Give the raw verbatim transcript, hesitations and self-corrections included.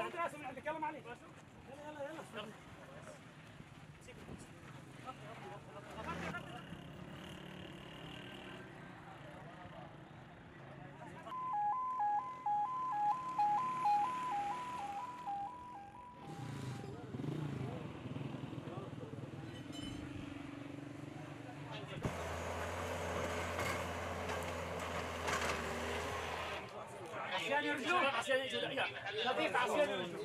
انت راسم من عندك، يلا معلي. يلا يلا يلا. عشان يرجعون، عشان يجوا نظيف، عشان يرجعون.